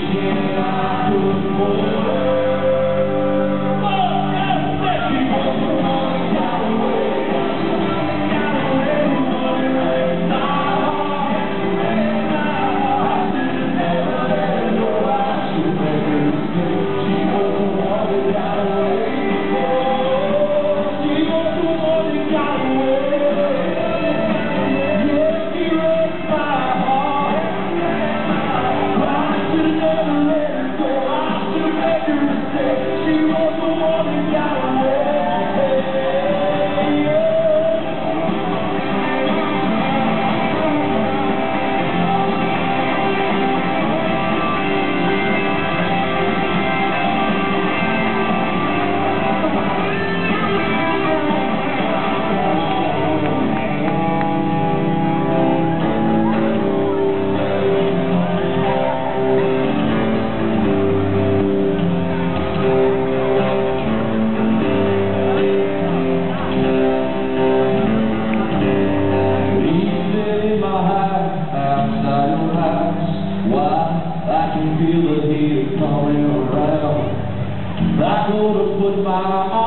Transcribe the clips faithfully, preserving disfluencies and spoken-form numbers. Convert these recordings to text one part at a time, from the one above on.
I go to put my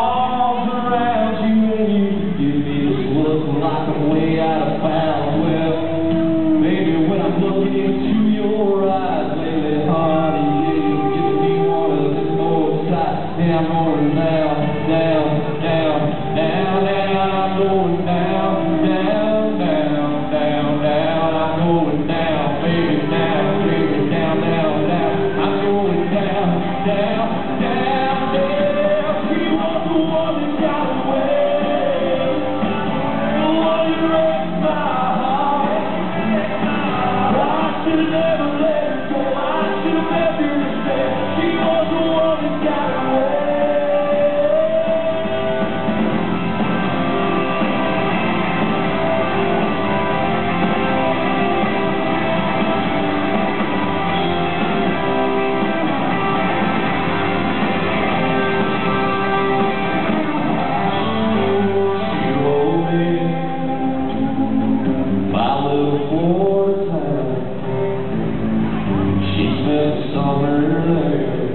arms around you and you give me this look like I'm way out of bounds. Well, baby, when I'm looking into your eyes lately, honey, yeah, you're giving me one of them old sights. And I'm going down, down, down, down, down, I'm going down, down, down, down, down, I'm going down, baby, down, baby, down, down, down, I'm going down, down, down. Summer